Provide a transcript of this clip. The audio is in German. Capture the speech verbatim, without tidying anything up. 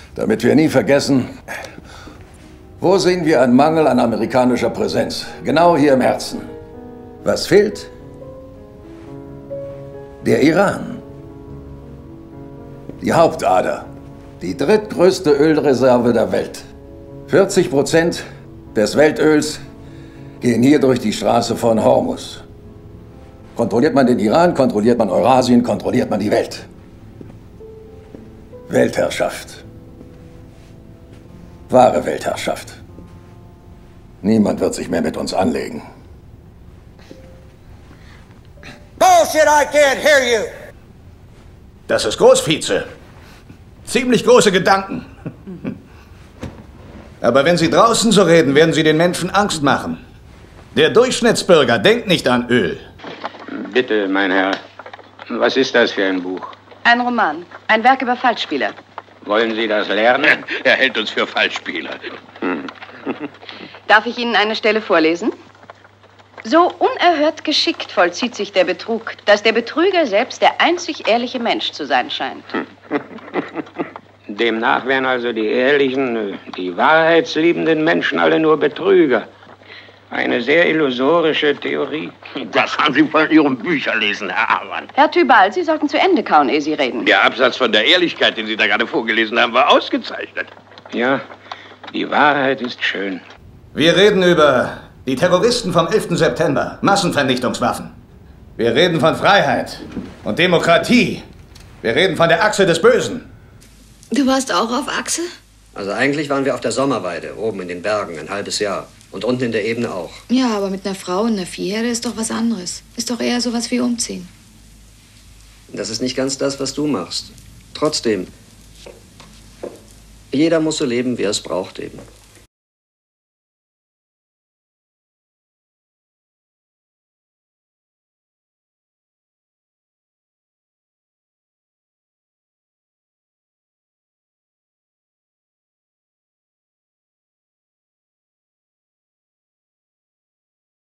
Damit wir nie vergessen, wo sehen wir einen Mangel an amerikanischer Präsenz? Genau hier im Herzen. Was fehlt? Der Iran. Die Hauptader. Die drittgrößte Ölreserve der Welt. vierzig Prozent des Weltöls gehen hier durch die Straße von Hormuz. Kontrolliert man den Iran, kontrolliert man Eurasien, kontrolliert man die Welt. Weltherrschaft. Wahre Weltherrschaft. Niemand wird sich mehr mit uns anlegen. Bullshit, I can't hear you! Das ist groß, Vize. Ziemlich große Gedanken. Aber wenn Sie draußen so reden, werden Sie den Menschen Angst machen. Der Durchschnittsbürger denkt nicht an Öl. Bitte, mein Herr, was ist das für ein Buch? Ein Roman, ein Werk über Falschspieler. Wollen Sie das lernen? Er hält uns für Falschspieler. Hm. Darf ich Ihnen eine Stelle vorlesen? So unerhört geschickt vollzieht sich der Betrug, dass der Betrüger selbst der einzig ehrliche Mensch zu sein scheint. Demnach wären also die ehrlichen, die wahrheitsliebenden Menschen alle nur Betrüger. Eine sehr illusorische Theorie. Das haben Sie von Ihrem Bücherlesen, Herr Amann. Herr Tybal, Sie sollten zu Ende kauen, ehe Sie reden. Der Absatz von der Ehrlichkeit, den Sie da gerade vorgelesen haben, war ausgezeichnet. Ja, die Wahrheit ist schön. Wir reden über die Terroristen vom elften September, Massenvernichtungswaffen. Wir reden von Freiheit und Demokratie. Wir reden von der Achse des Bösen. Du warst auch auf Achse? Also eigentlich waren wir auf der Sommerweide, oben in den Bergen, ein halbes Jahr. Und unten in der Ebene auch. Ja, aber mit einer Frau und einer Viehherde ist doch was anderes. Ist doch eher sowas wie umziehen. Das ist nicht ganz das, was du machst. Trotzdem, jeder muss so leben, wie er es braucht eben.